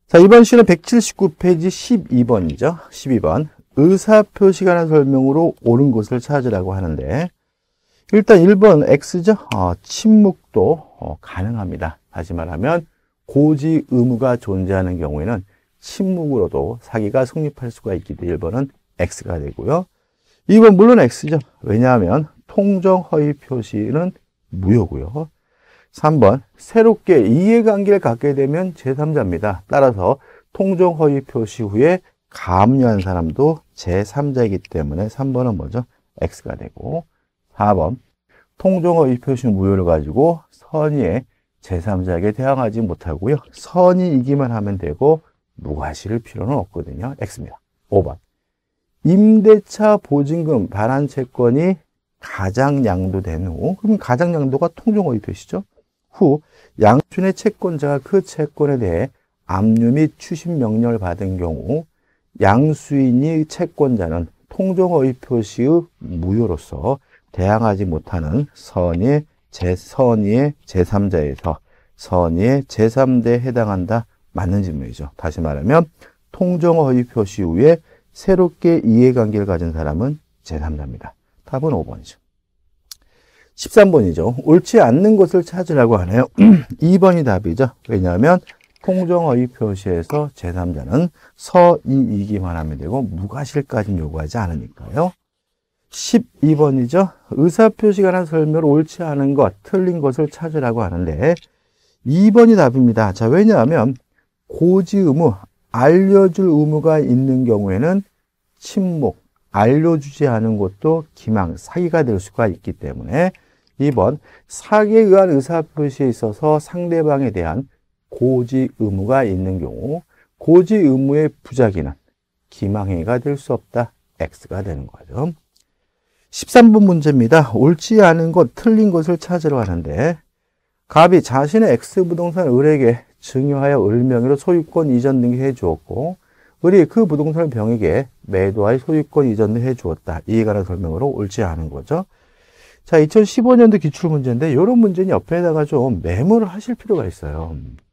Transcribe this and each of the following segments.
자, 이번 시는 179페이지 12번이죠. 12번. 의사표시가 하는 설명으로 옳은 것을 찾으라고 하는데, 일단 1번 X죠. 침묵도 가능합니다. 다시 말하면 고지 의무가 존재하는 경우에는 침묵으로도 사기가 성립할 수가 있기 때문에 1번은 X가 되고요. 2번 물론 X죠. 왜냐하면 통정 허위 표시는 무효고요. 3번 새롭게 이해관계를 갖게 되면 제3자입니다. 따라서 통정 허위 표시 후에 감유한 사람도 제3자이기 때문에 3번은 뭐죠? X가 되고, 4번 통정 허위 표시 무효를 가지고 선의의 제3자에게 대항하지 못하고요. 선의이기만 하면 되고 무과실일 필요는 없거든요. X입니다. 5번 임대차 보증금 반환 채권이 가장 양도된 후, 그럼 가장 양도가 통정 허위 표시죠. 후 양순의 채권자가 그 채권에 대해 압류 및 추심 명령을 받은 경우 양수인이 채권자는 통정 허위 표시의 무효로서 대항하지 못하는 선의의 제3자에서 선의의 제3자에 해당한다. 맞는 질문이죠. 다시 말하면 통정 허위 표시 후에 새롭게 이해관계를 가진 사람은 제3자입니다. 답은 5번이죠. 13번이죠. 옳지 않는 것을 찾으라고 하네요. 2번이 답이죠. 왜냐하면 통정허위 표시에서 제3자는 서이이기만 하면 되고 무과실까지는 요구하지 않으니까요. 12번이죠. 의사표시가 한 설명을 옳지 않은 것, 틀린 것을 찾으라고 하는데 2번이 답입니다. 자, 왜냐하면 고지 의무, 알려줄 의무가 있는 경우에는 침묵, 알려주지 않은 것도 기망, 사기가 될 수가 있기 때문에 2번 사기에 의한 의사표시에 있어서 상대방에 대한 고지 의무가 있는 경우 고지 의무의 부작위는 기망행위가 될 수 없다. X가 되는 거죠. 13번 문제입니다. 옳지 않은 것, 틀린 것을 찾으러 하는데 갑이 자신의 X부동산 을에게 증여하여 을 명의로 소유권 이전 등기해 주었고 을이 그 부동산을 병에게 매도하여 소유권 이전을 해 주었다. 이에 관한 설명으로 옳지 않은 거죠. 자, 2015년도 기출문제인데 이런 문제는 옆에다가 좀 메모를 하실 필요가 있어요.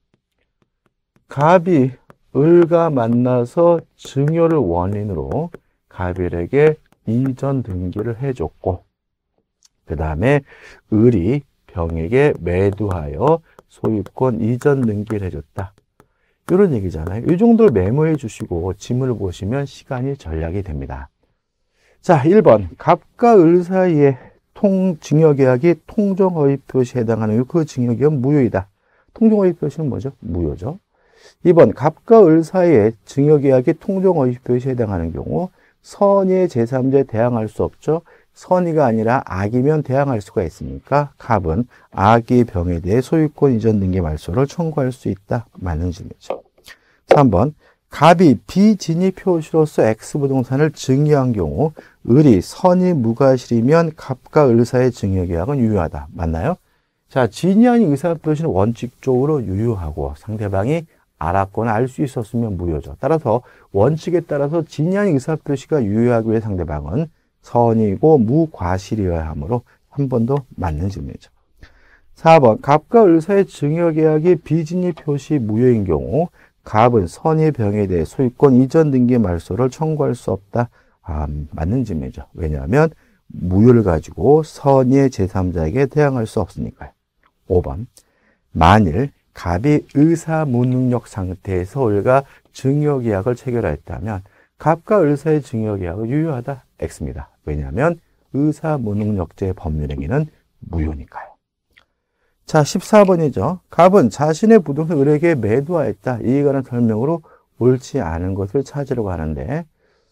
갑이 을과 만나서 증여를 원인으로 갑일에게 이전 등기를 해줬고 그 다음에 을이 병에게 매도하여 소유권 이전 등기를 해줬다. 이런 얘기잖아요. 이 정도를 메모해 주시고 지문을 보시면 시간이 절약이 됩니다. 자, 1번 갑과 을 사이에 증여계약이 통정허위 표시에 해당하는 그 증여계약은 무효이다. 통정허위 표시는 뭐죠? 무효죠. 2번 갑과 을 사이에 증여계약이 통정허위 표시에 해당하는 경우 선의의 제3자에 대항할 수 없죠. 선의가 아니라 악이면 대항할 수가 있으니까 갑은 악의 병에 대해 소유권 이전 등기 말소를 청구할 수 있다. 맞는 질문이죠. 3번 갑이 비진입 표시로서 X부동산을 증여한 경우 을이 선의 무과실이면 갑과 을 사이의 증여계약은 유효하다. 맞나요? 자, 진위 아닌 의사표시는 원칙적으로 유효하고 상대방이 알았거나 알 수 있었으면 무효죠. 따라서 원칙에 따라서 진위 아닌 의사표시가 유효하기 위해 상대방은 선이고 무과실이어야 하므로 한 번 더 맞는 질문이죠. 4번 갑과 을 사이의 증여계약이 비진입 표시 무효인 경우 갑은 선의 병에 대해 소유권 이전 등기 말소를 청구할 수 없다. 맞는 질문이죠. 왜냐하면 무효를 가지고 선의의 제3자에게 대항할 수 없으니까요. 5번 만일 갑이 의사무능력 상태에서 을과 증여계약을 체결했다면 갑과 을 사이의 증여계약은 유효하다. X입니다. 왜냐하면 의사무능력죄의 법률행위는 무효니까요. 자, 14번이죠. 갑은 자신의 부동산을 을에게 매도하였다. 이에 관한 설명으로 옳지 않은 것을 찾으려고 하는데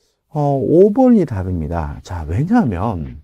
5번이 답입니다. 자, 왜냐하면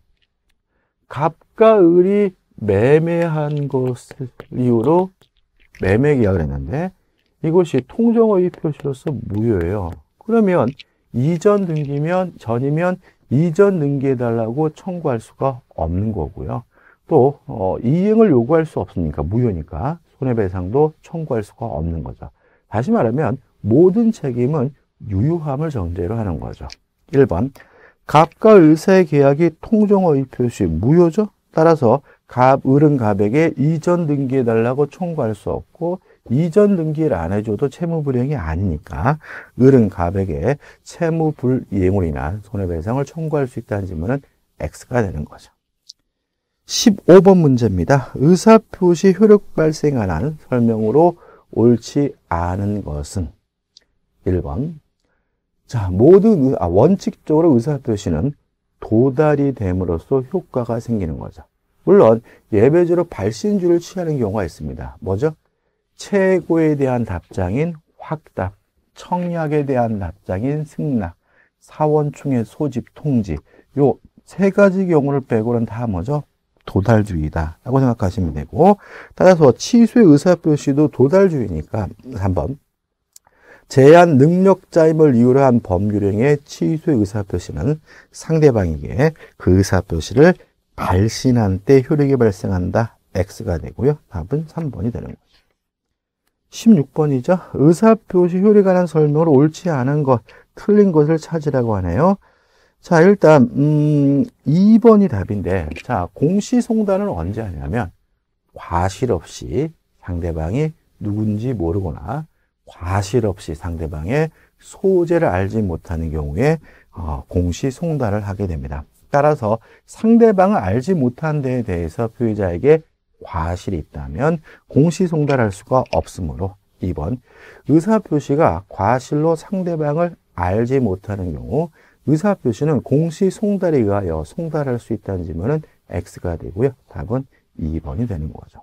갑과 을이 매매한 것을 이유로 매매 계약을 했는데 이것이 통정허위 표시로서 무효예요. 그러면 이전 등기면 전이면 이전 등기해달라고 청구할 수가 없는 거고요. 또 이행을 요구할 수 없으니까 무효니까 손해배상도 청구할 수가 없는 거죠. 다시 말하면 모든 책임은 유효함을 전제로 하는 거죠. 1번 갑과 을 사이의 계약이 통정허위 표시 무효죠. 따라서 을은 갑에게 이전 등기해달라고 청구할 수 없고 이전 등기를 안 해줘도 채무불이행이 아니니까 을은 갑에게 채무불이행으로 인한 손해배상을 청구할 수 있다는 질문은 X가 되는 거죠. 15번 문제입니다. 의사표시 효력 발생한 한 설명으로 옳지 않은 것은 1번. 자, 원칙적으로 의사표시는 도달이 됨으로써 효과가 생기는 거죠. 물론 예외적으로 발신주를 취하는 경우가 있습니다. 뭐죠? 최고에 대한 답장인 확답, 청약에 대한 답장인 승낙, 사원총회 소집 통지, 요 세 가지 경우를 빼고는 다 뭐죠? 도달주의다 라고 생각하시면 되고, 따라서 취소의 의사표시도 도달주의니까 3번. 제한 능력자임을 이유로 한 법률행위의 취소의 의사표시는 상대방에게 그 의사표시를 발신한 때 효력이 발생한다. X가 되고요. 답은 3번이 되는 거죠. 16번이죠. 의사표시 효력에 관한 설명으로 옳지 않은 것, 틀린 것을 찾으라고 하네요. 자, 일단 2번이 답인데, 자, 공시송달은 언제 하냐면 과실 없이 상대방이 누군지 모르거나 과실 없이 상대방의 소재를 알지 못하는 경우에 공시송달을 하게 됩니다. 따라서 상대방을 알지 못한 데에 대해서 피의자에게 과실이 있다면 공시송달할 수가 없으므로 2번 의사표시가 과실로 상대방을 알지 못하는 경우 의사표시는 공시송달에 의하여 송달할 수 있다는 질문은 X가 되고요. 답은 2번이 되는 거죠.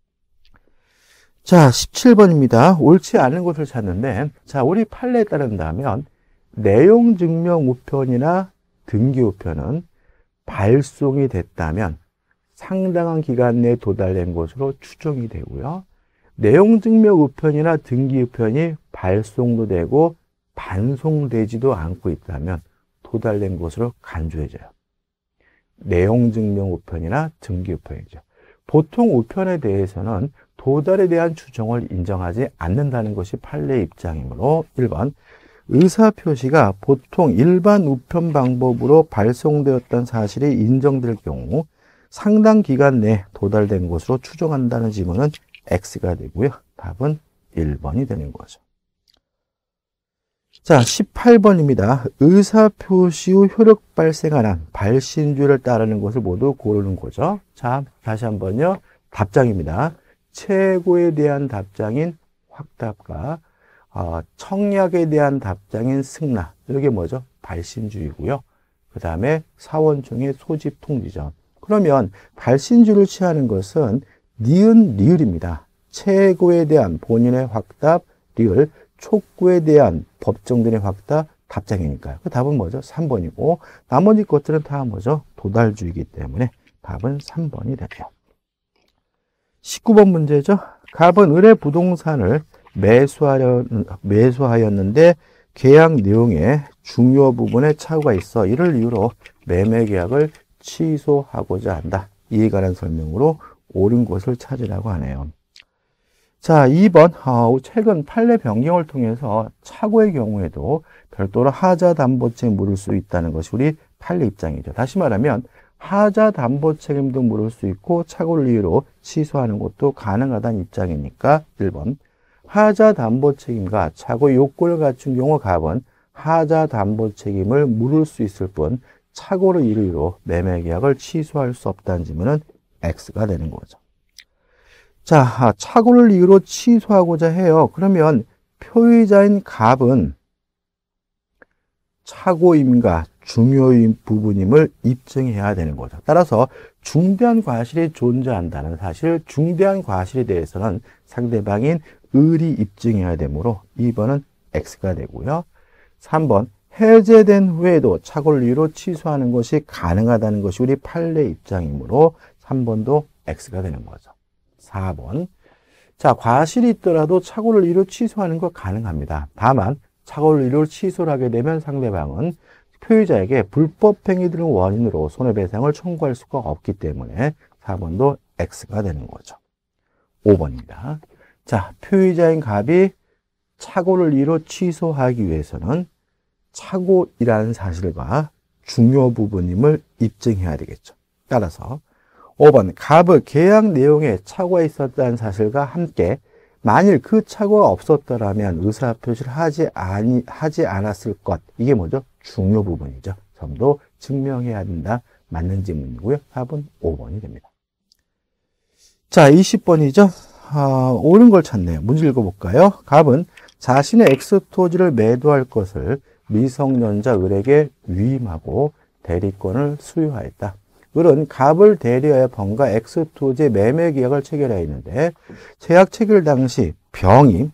자, 17번입니다. 옳지 않은 것을 찾는데, 자, 우리 판례에 따른다면 내용 증명 우편이나 등기 우편은 발송이 됐다면 상당한 기간 내에 도달된 것으로 추정이 되고요. 내용 증명 우편이나 등기 우편이 발송도 되고 반송되지도 않고 있다면 도달된 것으로 간주해져요. 내용 증명 우편이나 등기 우편이죠. 보통 우편에 대해서는 도달에 대한 추정을 인정하지 않는다는 것이 판례의 입장이므로 1번 의사표시가 보통 일반 우편 방법으로 발송되었던 사실이 인정될 경우 상당 기간 내에 도달된 것으로 추정한다는 지문은 X가 되고요. 답은 1번이 되는 거죠. 자, 18번입니다. 의사표시 후 효력 발생한 한 발신주를 따르는 것을 모두 고르는 거죠. 자, 다시 한번요. 답장입니다. 최고에 대한 답장인 확답과 청약에 대한 답장인 승낙. 이게 뭐죠? 발신주이고요. 그 다음에 사원총회 소집 통지죠. 그러면 발신주를 취하는 것은 니은 리을입니다. 최고에 대한 본인의 확답, 리을, 촉구에 대한 법정들의 확답, 답장이니까요. 그 답은 뭐죠? 3번이고 나머지 것들은 다 뭐죠? 도달주의이기 때문에 답은 3번이 되네요. 19번 문제죠. 갑은 을의 부동산을 매수하였는데 계약 내용에 중요 부분에 착오가 있어 이를 이유로 매매 계약을 취소하고자 한다. 이에 관한 설명으로 옳은 것을 찾으라고 하네요. 자, 2번 최근 판례 변경을 통해서 착오의 경우에도 별도로 하자담보책임 물을 수 있다는 것이 우리 판례 입장이죠. 다시 말하면 하자담보책임도 물을 수 있고 착오를 이유로 취소하는 것도 가능하다는 입장이니까 1번 하자담보책임과 착오의 요건을 갖춘 경우 갑은 하자담보책임을 물을 수 있을 뿐 착오를 이유로 매매계약을 취소할 수 없다는 질문은 X가 되는 거죠. 자, 착오를 이유로 취소하고자 해요. 그러면 표의자인 갑은 착오임과 중요인 부분임을 입증해야 되는 거죠. 따라서 중대한 과실이 존재한다는 사실, 중대한 과실에 대해서는 상대방인 을이 입증해야 되므로 2번은 X가 되고요. 3번 해제된 후에도 착오를 이유로 취소하는 것이 가능하다는 것이 우리 판례 입장이므로 3번도 X가 되는 거죠. 4번 자, 과실이 있더라도 착오를 이유로 취소하는 거 가능합니다. 다만 착오를 이유로 취소를 하게 되면 상대방은 표의자에게 불법 행위 등을 원인으로 손해배상을 청구할 수가 없기 때문에 4번도 X가 되는 거죠. 5번입니다. 자, 표의자인 갑이 착오를 이유로 취소하기 위해서는 착오이라는 사실과 중요 부분임을 입증해야 되겠죠. 따라서 5번 갑의 계약 내용에 착오가 있었다는 사실과 함께 만일 그 착오가 없었더라면 의사표시를 하지 않았을 것. 이게 뭐죠? 중요 부분이죠. 점도 증명해야 된다. 맞는 질문이고요. 답은 5번이 됩니다. 자, 20번이죠. 옳은 걸 찾네요. 문제 읽어볼까요? 갑은 자신의 X토지를 매도할 것을 미성년자 을에게 위임하고 대리권을 수여하였다. 을은 갑을 대리하여 병과 X토지의 매매 계약을 체결하였는데 계약 체결 당시 병의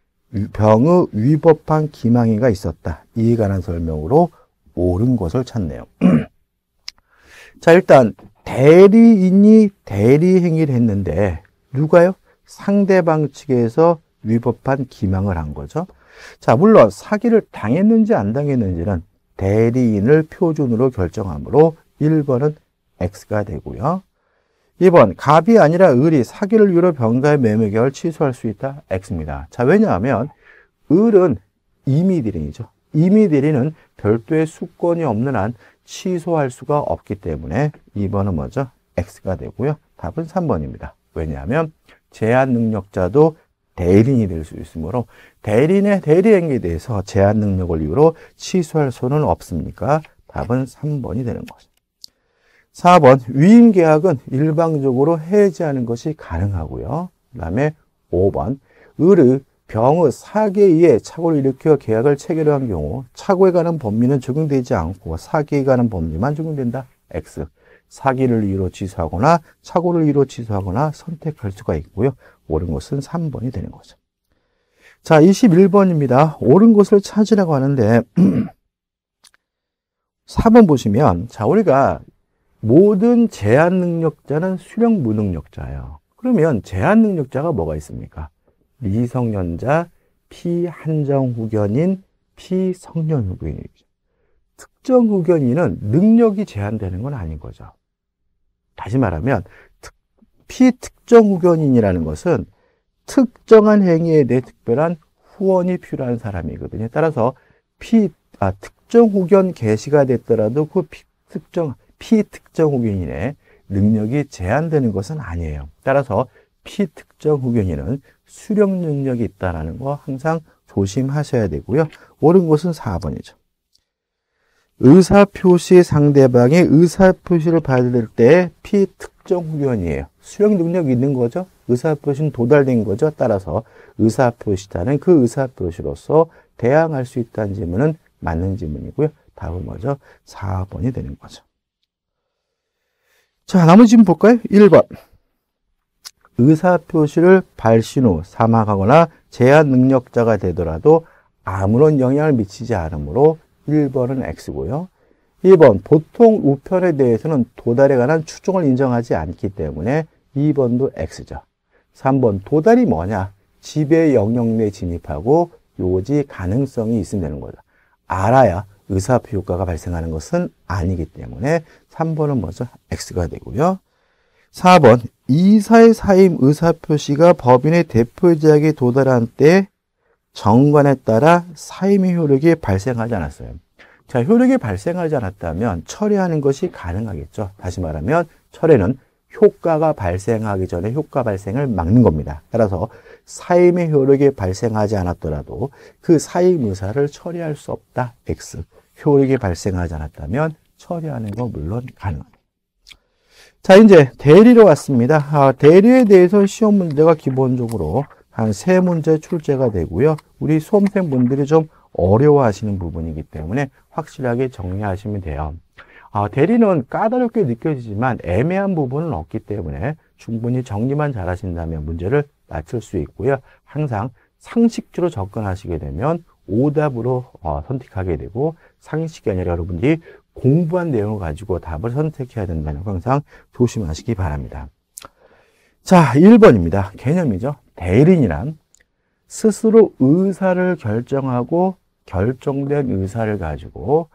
위법한 기망이가 있었다. 이에 관한 설명으로 옳은 것을 찾네요. 자, 일단 대리인이 대리 행위를 했는데 누가요? 상대방 측에서 위법한 기망을 한 거죠. 자, 물론 사기를 당했는지 안 당했는지는 대리인을 표준으로 결정하므로 1번은 X가 되고요. 2번, 갑이 아니라 을이 사기를 이유로 병가의 매매 계약을 취소할 수 있다. X입니다. 자, 왜냐하면 을은 임의대리인이죠. 임의대리는 별도의 수권이 없는 한 취소할 수가 없기 때문에 2번은 뭐죠? X가 되고요. 답은 3번입니다. 왜냐하면 제한 능력자도 대리인이 될 수 있으므로 대리인의 대리 행위에 대해서 제한 능력을 이유로 취소할 수는 없습니까? 답은 3번이 되는 거죠. 4번, 위임 계약은 일방적으로 해지하는 것이 가능하고요. 그 다음에 5번, 을의 병의 사기에 의해 착오를 일으켜 계약을 체결한 경우 착오에 관한 법리는 적용되지 않고 사기에 관한 법리만 적용된다. X. 사기를 이유로 취소하거나 착오를 이유로 취소하거나 선택할 수가 있고요. 옳은 것은 3번이 되는 거죠. 자, 21번입니다. 옳은 것을 찾으라고 하는데 4번 보시면, 자, 우리가 모든 제한 능력자는 수령 무능력자예요. 그러면 제한 능력자가 뭐가 있습니까? 미성년자, 피한정 후견인, 피성년 후견인이죠. 특정 후견인은 능력이 제한되는 건 아닌 거죠. 다시 말하면 피특정 후견인이라는 것은 특정한 행위에 대해 특별한 후원이 필요한 사람이거든요. 따라서 특정 후견 개시가 됐더라도 그 피특정 후견인의 능력이 제한되는 것은 아니에요. 따라서 피특정 후견인은 수령 능력이 있다는 거 항상 조심하셔야 되고요. 옳은 것은 4번이죠. 의사표시 상대방이 의사표시를 받을 때 피특정 후견이에요. 수령 능력이 있는 거죠. 의사표시는 도달된 거죠. 따라서 의사표시자는 그 의사표시로서 대항할 수 있다는 질문은 맞는 질문이고요. 답은 뭐죠? 4번이 되는 거죠. 자, 나머지 질문 볼까요? 1번. 의사표시를 발신 후 사망하거나 제한 능력자가 되더라도 아무런 영향을 미치지 않으므로 1번은 X고요. 2번, 보통 우편에 대해서는 도달에 관한 추정을 인정하지 않기 때문에 2번도 X죠. 3번, 도달이 뭐냐? 지배 영역 내 진입하고 요지 가능성이 있으면 되는 거죠. 알아야 의사표 효과가 발생하는 것은 아니기 때문에 3번은 뭐죠? X가 되고요. 4번, 이사의 사임 의사표시가 법인의 대표제약에 도달한 때 정관에 따라 사임의 효력이 발생하지 않았어요. 자, 효력이 발생하지 않았다면 철회하는 것이 가능하겠죠. 다시 말하면 철회는 효과가 발생하기 전에 효과 발생을 막는 겁니다. 따라서 사임의 효력이 발생하지 않았더라도 그 사임 의사를 처리할 수 없다. X. 효력이 발생하지 않았다면 처리하는 건 물론 가능합니다. 자, 이제 대리로 왔습니다. 대리에 대해서 시험 문제가 기본적으로 한 3문제 출제가 되고요. 우리 수험생분들이 좀 어려워하시는 부분이기 때문에 확실하게 정리하시면 돼요. 대리는 까다롭게 느껴지지만 애매한 부분은 없기 때문에 충분히 정리만 잘하신다면 문제를 맞출 수 있고요. 항상 상식적으로 접근하시게 되면 오답으로 선택하게 되고, 상식이 아니라 여러분들이 공부한 내용을 가지고 답을 선택해야 된다는 거 항상 조심하시기 바랍니다. 자, 1번입니다. 개념이죠. 대리인이란 스스로 의사를 결정하고 결정된 의사를 가지고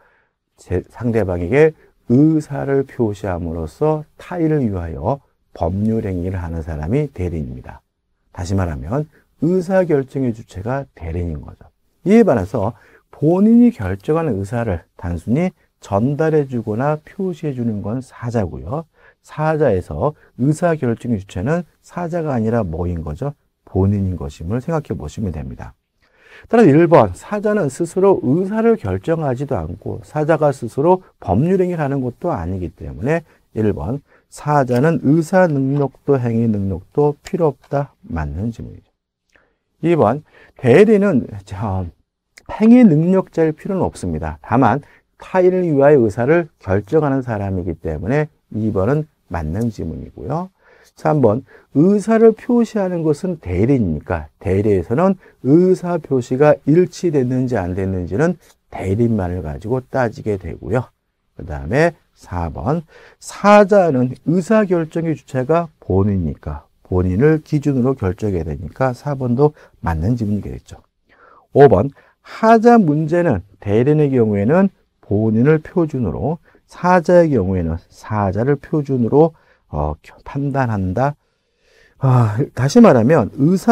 상대방에게 의사를 표시함으로써 타인을 위하여 법률 행위를 하는 사람이 대리인입니다. 다시 말하면 의사결정의 주체가 대리인인 거죠. 이에 반해서 본인이 결정하는 의사를 단순히 전달해 주거나 표시해 주는 건 사자고요. 사자에서 의사결정의 주체는 사자가 아니라 뭐인 거죠? 본인인 것임을 생각해 보시면 됩니다. 따라서 1번, 사자는 스스로 의사를 결정하지도 않고 사자가 스스로 법률행위를 하는 것도 아니기 때문에 1번, 사자는 의사 능력도 행위 능력도 필요 없다. 맞는 질문이죠. 2번, 대리는 행위 능력자일 필요는 없습니다. 다만 타인을 위하여 의사를 결정하는 사람이기 때문에 2번은 맞는 질문이고요. 3번, 의사를 표시하는 것은 대리니까 대리에서는 의사 표시가 일치됐는지 안 됐는지는 대리만을 가지고 따지게 되고요. 그 다음에 4번, 사자는 의사결정의 주체가 본인이니까 본인을 기준으로 결정해야 되니까 4번도 맞는 질문이겠죠. 5번, 하자 문제는 대리의 경우에는 본인을 표준으로, 사자의 경우에는 사자를 표준으로 판단한다. 다시 말하면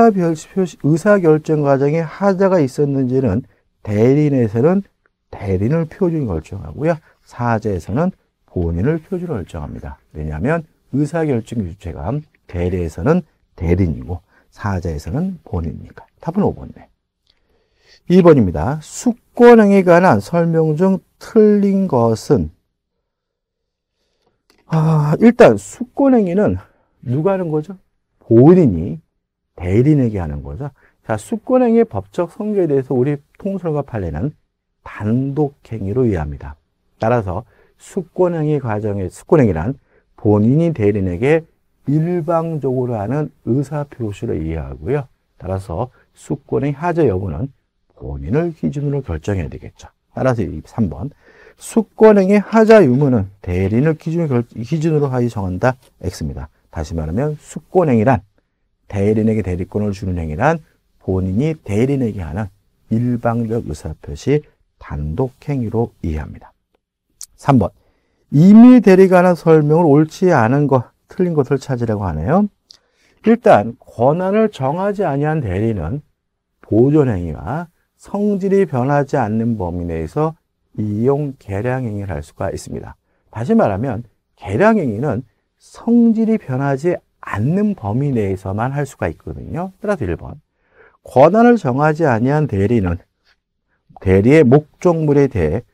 의사결정 과정에 하자가 있었는지는 대리인에서는 대리인을 표준 결정하고요. 사자에서는 본인을 표준으로 결정합니다. 왜냐하면 의사결정 주체가 대리에서는 대리인이고 사자에서는 본인이니까. 답은 5번이네. 2번입니다. 숙권행위에 관한 설명 중 틀린 것은 일단 숙권행위는 누가 하는 거죠? 본인이 대리인에게 하는 거죠. 자, 숙권행위의 법적 성질에 대해서 우리 통설과 판례는 단독행위로 이해합니다. 따라서 숙권행위 과정의 숙권행위란 본인이 대리인에게 일방적으로 하는 의사표시를 이해하고요. 따라서 숙권행위 하자 여부는 본인을 기준으로 결정해야 되겠죠. 따라서 3번, 숙권행위 하자 유무는 대리인을 기준으로 하여 정한다. X입니다. 다시 말하면 숙권행위란 대리인에게 대리권을 주는 행위란 본인이 대리인에게 하는 일방적 의사표시 단독행위로 이해합니다. 3번, 임의 대리에 관한 설명을 옳지 않은 것, 틀린 것을 찾으라고 하네요. 일단 권한을 정하지 아니한 대리는 보존행위와 성질이 변하지 않는 범위 내에서 이용 계량행위를 할 수가 있습니다. 다시 말하면 계량행위는 성질이 변하지 않는 범위 내에서만 할 수가 있거든요. 따라서 1번, 권한을 정하지 아니한 대리는 대리의 목적물에 대해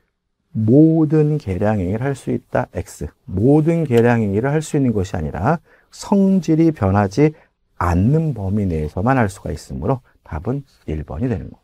모든 계량행위를 할 수 있다. X. 모든 계량행위를 할 수 있는 것이 아니라 성질이 변하지 않는 범위 내에서만 할 수가 있으므로 답은 1번이 되는 겁니다.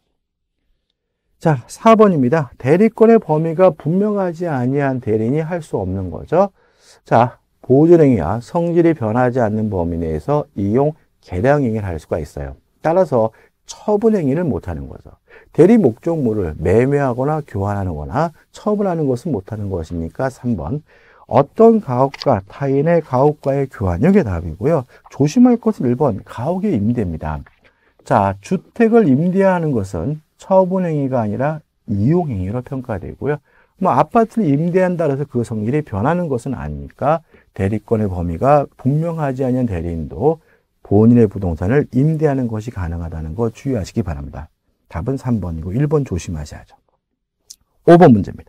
자, 4번입니다. 대리권의 범위가 분명하지 아니한 대리인이 할 수 없는 거죠. 자, 보존행위와 성질이 변하지 않는 범위 내에서 이용 계량행위를 할 수가 있어요. 따라서 처분행위를 못하는 거죠. 대리 목적물을 매매하거나 교환하는 거나 처분하는 것은 못하는 것이니까 3번, 어떤 가옥과 타인의 가옥과의 교환, 이게 답이고요. 조심할 것은 1번, 가옥의 임대입니다. 자, 주택을 임대하는 것은 처분행위가 아니라 이용행위로 평가되고요. 아파트를 임대한다 해서 그 성질이 변하는 것은 아니니까 대리권의 범위가 분명하지 않은 대리인도 본인의 부동산을 임대하는 것이 가능하다는 거 주의하시기 바랍니다. 답은 3번이고 1번 조심하셔야죠. 5번 문제입니다.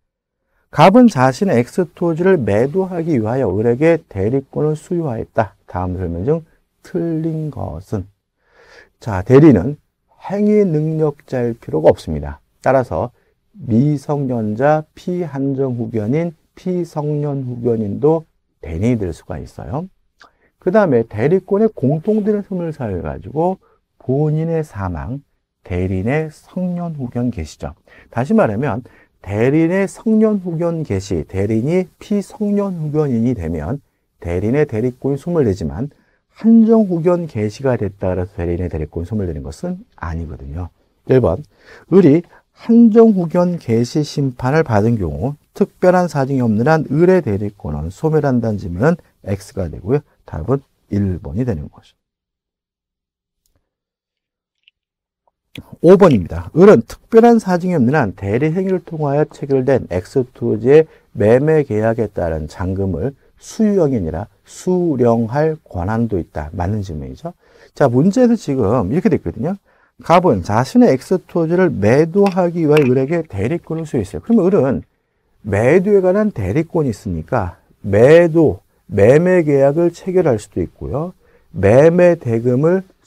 갑은 자신의 X토지를 매도하기 위하여 을에게 대리권을 수유하였다. 다음 설명 중 틀린 것은? 자, 대리는 행위 능력자일 필요가 없습니다. 따라서 미성년자 피한정 후견인 피성년 후견인도 대리인이 될 수가 있어요. 그 다음에 대리권의 공통되는 흐름을 사용해가지고 본인의 사망, 대리인의 성년 후견 개시죠. 다시 말하면 대리인의 성년 후견 개시, 대리인이 피성년 후견인이 되면 대리인의 대리권이 소멸되지만 한정 후견 개시가 됐다 그래서 대리인의 대리권이 소멸되는 것은 아니거든요. 1번, 을이 한정 후견 개시 심판을 받은 경우 특별한 사정이 없는 한 을의 대리권은 소멸한다는 질문은 X가 되고요. 답은 1번이 되는 거죠. 5번입니다. 을은 특별한 사정이 없는 한 대리행위를 통하여 체결된 X토지의 매매 계약에 따른 잔금을 수유형이 아니라 수령할 권한도 있다. 맞는 질문이죠. 자, 문제에서 지금 이렇게 됐거든요. 갑은 자신의 X토지를 매도하기 위하여 을에게 대리권을 수여했어요. 그러면 을은 매도에 관한 대리권이 있으니까 매매 계약을 체결할 수도 있고요. 매매 대금을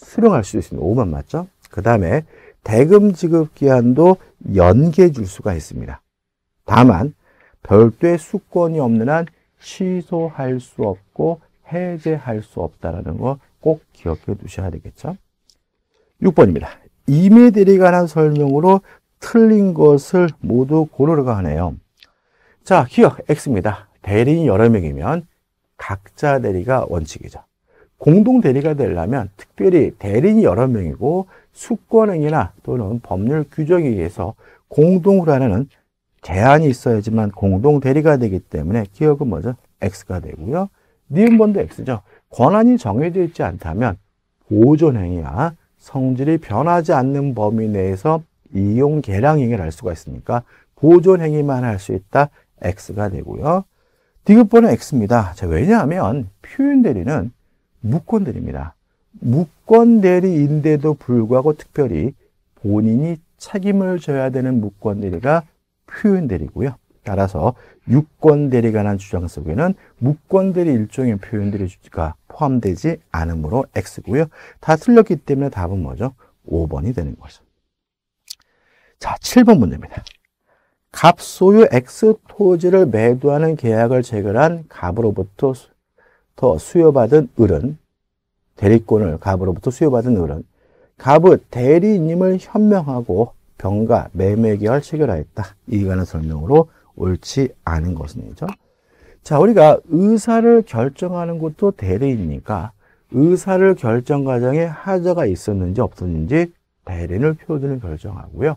수령할 수 있습니다. 5번 맞죠? 그 다음에 대금 지급 기한도 연기해 줄 수가 있습니다. 다만 별도의 수권이 없는 한 취소할 수 없고 해제할 수 없다는 거 꼭 기억해 두셔야 되겠죠? 6번입니다. 임의 대리에 관한 설명으로 틀린 것을 모두 고르라고 하네요. 자, 기억 X입니다. 대리인 여러 명이면 각자 대리가 원칙이죠. 공동 대리가 되려면 특별히 대리인이 여러 명이고 수권행위나 또는 법률 규정에 의해서 공동으로 하는 제한이 있어야지만 공동 대리가 되기 때문에 기억은 뭐죠? X가 되고요. 니은번도 X죠. 권한이 정해져 있지 않다면 보존행위와 성질이 변하지 않는 범위 내에서 이용 계량 행위를 할 수가 있으니까 보존행위만 할 수 있다. X가 되고요. 디귿번은 X입니다. 자, 왜냐하면 표현 대리는 무권 대리입니다. 무권 대리인데도 불구하고 특별히 본인이 책임을 져야 되는 무권 대리가 표현 대리고요. 따라서 유권 대리에 관한 주장 속에는 무권 대리 일종의 표현 대리가 포함되지 않으므로 X고요. 다 틀렸기 때문에 답은 뭐죠? 5번이 되는 거죠. 자, 7번 문제입니다. 갑 소유 X 토지를 매도하는 계약을 체결한 갑으로부터 수여받은 을은 대리권을 갑으로부터 수여받은 을은 갑의 대리인임을 현명하고 병가 매매 계약을 체결하였다. 이에 관한 설명으로 옳지 않은 것은이죠. 자, 우리가 의사를 결정하는 것도 대리인이니까 의사를 결정 과정에 하자가 있었는지 없었는지 대리인을 표준을 결정하고요.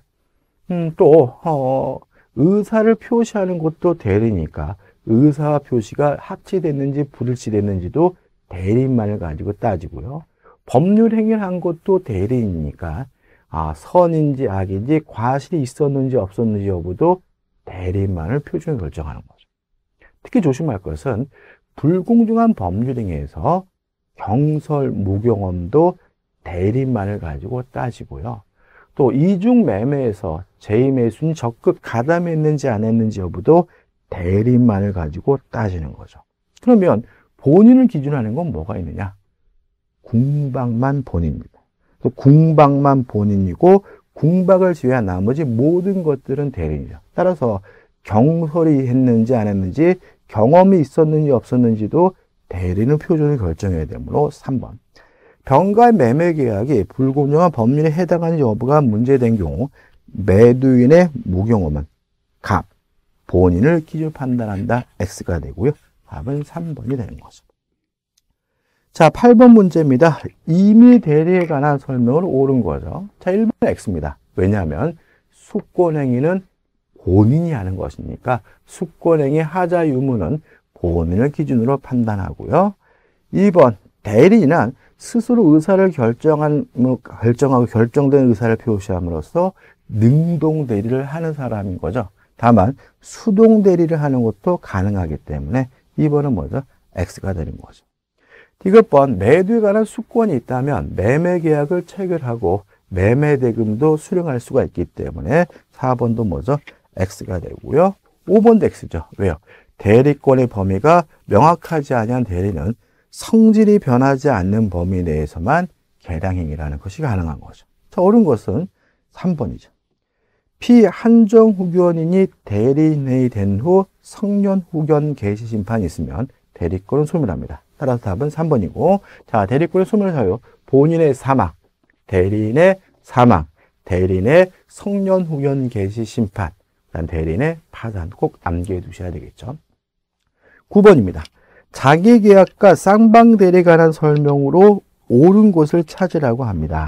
또 의사를 표시하는 것도 대리니까 의사 표시가 합치됐는지 불일치됐는지도 대리인만을 가지고 따지고요. 법률 행위를 한 것도 대리인이니까 선인지 악인지 과실이 있었는지 없었는지 여부도 대리인만을 표준을 결정하는 거죠. 특히 조심할 것은 불공정한 법률 행위에서 경설, 무경험도 대리인만을 가지고 따지고요. 또 이중 매매에서 제2매수인이 적극 가담했는지 안 했는지 여부도 대리인만을 가지고 따지는 거죠. 그러면 본인을 기준으로 하는 건 뭐가 있느냐? 궁박만 본인입니다. 궁박만 본인이고 궁박을 제외한 나머지 모든 것들은 대리인이죠. 따라서 경설이 했는지 안 했는지 경험이 있었는지 없었는지도 대리인은 표준을 결정해야 되므로 3번. 병가 매매 계약이 불공정한 법률에 해당하는 여부가 문제된 경우 매도인의 무경험은 갑, 본인을 기준으로 판단한다. X가 되고요. 답은 3번이 되는 거죠. 자, 8번 문제입니다. 임의 대리에 관한 설명을 옳은 거죠. 자, 1번은 X입니다. 왜냐하면 수권행위는 본인이 하는 것이니까 수권행위 하자 유무는 본인을 기준으로 판단하고요. 2번, 대리인은 스스로 의사를 결정하고 결정된 의사를 표시함으로써 능동 대리를 하는 사람인 거죠. 다만 수동 대리를 하는 것도 가능하기 때문에 2번은 뭐죠? X가 되는 거죠. 디귿번, 매도에 관한 수권이 있다면 매매 계약을 체결하고 매매 대금도 수령할 수가 있기 때문에 4번도 뭐죠? X가 되고요. 5번도 X죠. 왜요? 대리권의 범위가 명확하지 아니한 대리는 성질이 변하지 않는 범위 내에서만 계량행위라는 것이 가능한 거죠. 자, 옳은 것은 3번이죠. 피한정 후견인이 대리인이 된 후 성년 후견 개시 심판이 있으면 대리권은 소멸합니다. 따라서 답은 3번이고, 자, 대리권의 소멸사유, 본인의 사망, 대리인의 사망, 대리인의 성년 후견 개시 심판, 그다음 대리인의 파산 꼭 암기해 두셔야 되겠죠. 9번입니다. 자기계약과 쌍방대리에 관한 설명으로 옳은 것을 찾으라고 합니다.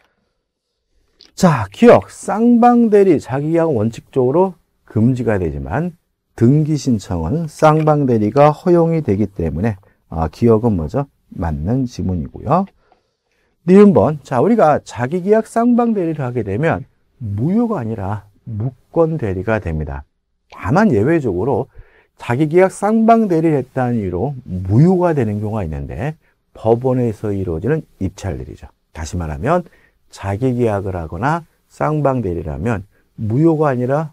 자, 기억, 쌍방대리, 자기계약은 원칙적으로 금지가 되지만 등기신청은 쌍방대리가 허용이 되기 때문에 기억은 뭐죠? 맞는 지문이고요. 니은번, 자, 우리가 자기계약 쌍방대리를 하게 되면 무효가 아니라 무권대리가 됩니다. 다만 예외적으로 자기계약 쌍방대리를 했다는 이유로 무효가 되는 경우가 있는데 법원에서 이루어지는 입찰대리죠. 다시 말하면 자기계약을 하거나 쌍방대리를 하면 무효가 아니라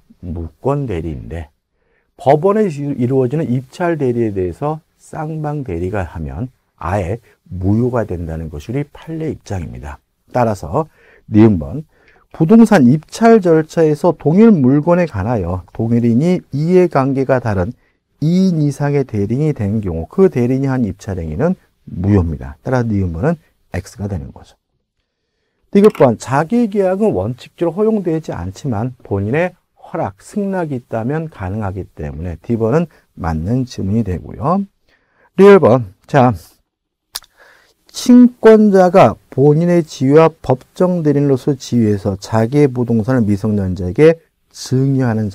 무권대리인데 법원에서 이루어지는 입찰대리에 대해서 쌍방대리가 하면 아예 무효가 된다는 것이 우리 판례 입장입니다. 따라서 니은번 부동산 입찰 절차에서 동일 물건에 관하여 동일인이 이해관계가 다른 2인 이상의 대리인이 된 경우 그 대리인이 한 입찰 행위는 무효입니다. 따라서 니은번은 X가 되는 거죠. 이것 또한 자기계약은 원칙적으로 허용되지 않지만 본인의 허락, 승낙이 있다면 가능하기 때문에 D번은 맞는 지문이 되고요. 1번, 자, 친권자가 본인의 지위와 법정 대리인으로서 지위에서 자기의 부동산을 미성년자에게 증여하는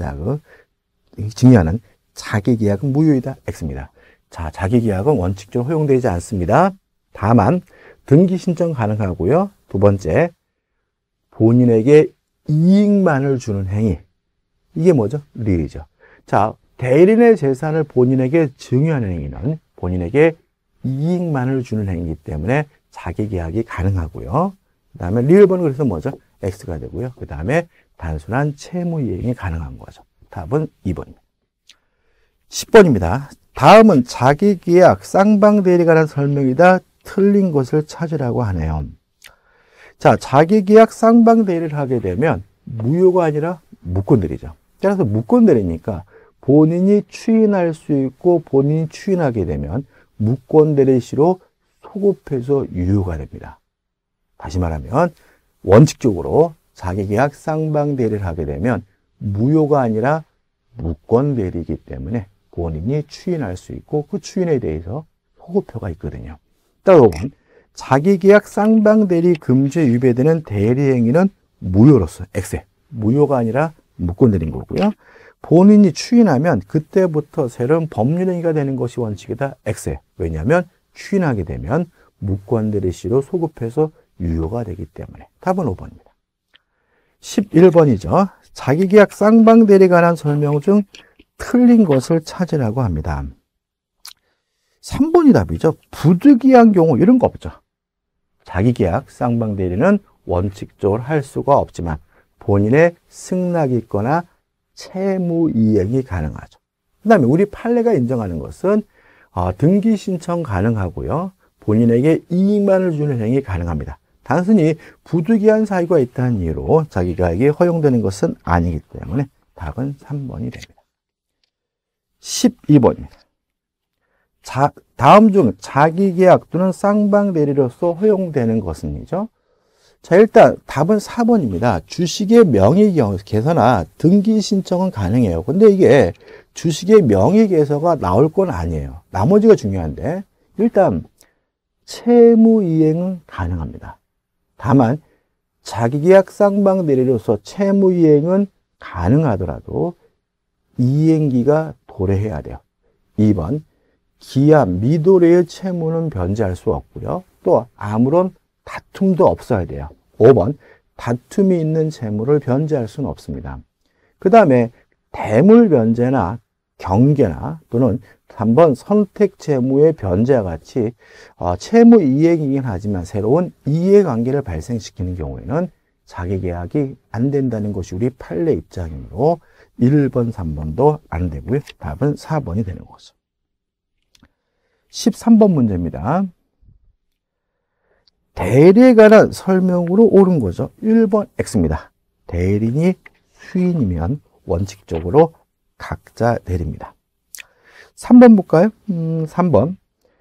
자기계약은 무효이다. X입니다. 자, 자기계약은 원칙적으로 허용되지 않습니다. 다만 등기 신청 가능하고요. 두 번째, 본인에게 이익만을 주는 행위. 이게 뭐죠? 릴이죠. 자, 대리인의 재산을 본인에게 증여하는 행위는 본인에게 이익만을 주는 행위이기 때문에 자기계약이 가능하고요. 그 다음에 릴번은 그래서 뭐죠? X가 되고요. 그 다음에 단순한 채무이행이 가능한 거죠. 답은 2번입니다. 10번입니다. 다음은 자기계약 쌍방대리에 관한 설명이다. 틀린 것을 찾으라고 하네요. 자, 자기계약 쌍방대리를 하게 되면 무효가 아니라 무권대리죠. 따라서 무권대리니까 본인이 추인할 수 있고 본인이 추인하게 되면 무권대리시로 소급해서 유효가 됩니다. 다시 말하면 원칙적으로 자기계약 쌍방대리를 하게 되면 무효가 아니라 무권대리이기 때문에 본인이 추인할 수 있고 그 추인에 대해서 소급표가 있거든요. 따라서 자기계약 쌍방대리 금지에 위배되는 대리행위는 무효로서 X, 무효가 아니라 무권대리인 거고요. 본인이 추인하면 그때부터 새로운 법률행위가 되는 것이 원칙이다. X. 왜냐하면 추인하게 되면 무권대리시로 소급해서 유효가 되기 때문에. 답은 5번입니다. 11번이죠. 자기계약 쌍방대리에 관한 설명 중 틀린 것을 찾으라고 합니다. 3번이 답이죠. 부득이한 경우 이런 거 없죠. 자기계약 쌍방대리는 원칙적으로 할 수가 없지만 본인의 승낙이 있거나 채무이행이 가능하죠. 그 다음에 우리 판례가 인정하는 것은 등기 신청 가능하고요. 본인에게 이익만을 주는 행위 가능합니다. 단순히 부득이한 사유가 있다는 이유로 자기계약이 허용되는 것은 아니기 때문에 답은 3번이 됩니다. 12번입니다. 다음 중 자기계약 또는 쌍방대리로서 허용되는 것은이죠. 자, 일단 답은 4번입니다. 주식의 명의 개서나 등기 신청은 가능해요. 근데 이게 주식의 명의 개서가 나올 건 아니에요. 나머지가 중요한데 일단 채무이행은 가능합니다. 다만 자기계약 쌍방대리로서 채무이행은 가능하더라도 이행기가 도래해야 돼요. 2번 기한 미도래의 채무는 변제할 수 없고요. 또 아무런 다툼도 없어야 돼요. 5번 다툼이 있는 채무를 변제할 수는 없습니다. 그 다음에 대물 변제나 경계나 또는 3번 선택 채무의 변제와 같이 채무 이행이긴 하지만 새로운 이해관계를 발생시키는 경우에는 자기계약이 안 된다는 것이 우리 판례 입장이므로 1번, 3번도 안 되고요. 답은 4번이 되는 거죠. 13번 문제입니다. 대리에 관한 설명으로 옳은 거죠. 1번 X입니다. 대리인이 수인이면 원칙적으로 각자 대리입니다. 3번 볼까요? 3번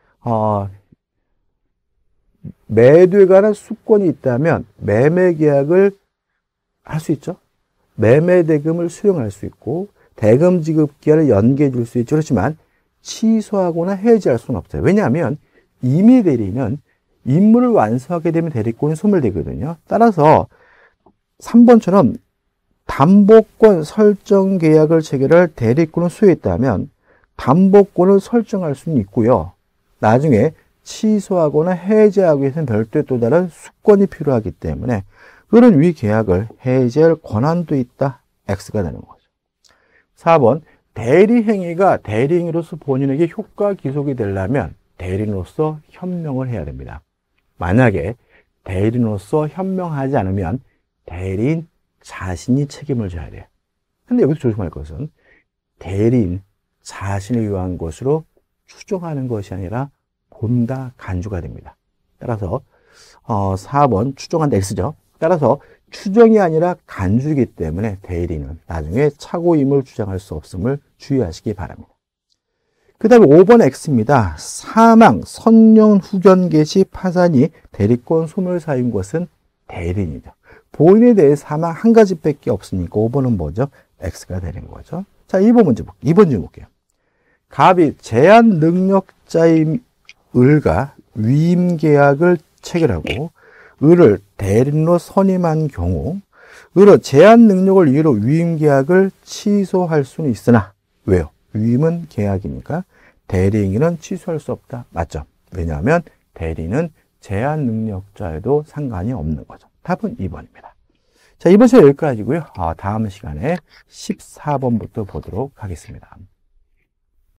매도에 관한 수권이 있다면 매매 계약을 할 수 있죠. 매매 대금을 수령할 수 있고 대금 지급 기한을 연기해 줄 수 있죠. 그렇지만 취소하거나 해지할 수는 없어요. 왜냐하면 임의 대리는 임무를 완수하게 되면 대리권이 소멸되거든요. 따라서 3번처럼 담보권 설정 계약을 체결할 대리권을 소유했다면 담보권을 설정할 수는 있고요. 나중에 취소하거나 해지하기 위해서는 별도의 또 다른 수권이 필요하기 때문에 그런 위 계약을 해지할 권한도 있다. X가 되는 거죠. 4번 대리행위가 대리행위로서 본인에게 효과 기속이 되려면 대리인으로서 현명을 해야 됩니다. 만약에 대리인으로서 현명하지 않으면 대리인 자신이 책임을 져야 돼요. 근데 여기서 조심할 것은 대리인 자신을 위한 것으로 추정하는 것이 아니라 본다 간주가 됩니다. 따라서 4번 추정한 X죠. 따라서 추정이 아니라 간주이기 때문에 대리는 나중에 착오임을 주장할 수 없음을 주의하시기 바랍니다. 그 다음에 5번 X입니다. 사망, 선령, 후견 개시, 파산이 대리권 소멸사유인 것은 대리인이죠. 보인에 대해 사망 한 가지밖에 없으니까 5번은 뭐죠? X가 되는 거죠. 자, 2번 문제 볼게요. 2번 질문 볼게요. 갑이 제한 능력자인 을과 위임 계약을 체결하고 을을 대리인으로 선임한 경우 을의 제한 능력을 이유로 위임 계약을 취소할 수는 있으나 왜요? 위임은 계약이니까 대리인은 취소할 수 없다. 맞죠? 왜냐하면 대리는 제한 능력자에도 상관이 없는 거죠. 답은 2번입니다. 자, 이번 시간 여기까지고요. 다음 시간에 14번부터 보도록 하겠습니다.